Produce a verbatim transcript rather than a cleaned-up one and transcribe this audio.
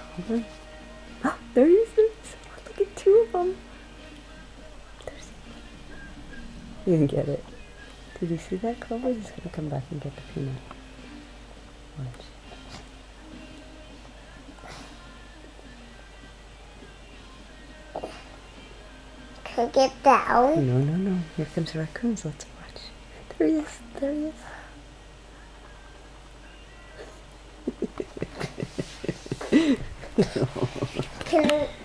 Hold on. Oh, there he is. There he is. Oh, look at two of them. There's... You didn't get it. Did you see that, Clover? He's going to come back and get the peanut. Watch. Can I get down? No, no, no. Here comes the raccoons. Let's watch. There he is. There he is. Can